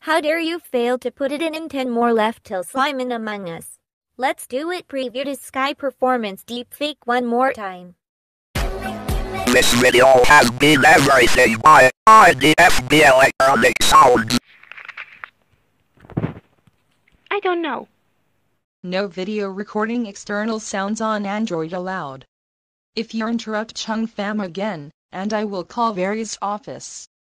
How dare you fail to put it in 10 more left till slime in Among Us. Let's do it. Preview to Sky Performance Deepfake one more time. This video has been everything by IDFB Electronic Sound. I don't know. No video recording external sounds on Android allowed. If you interrupt Chung Fam again, and I will call various office.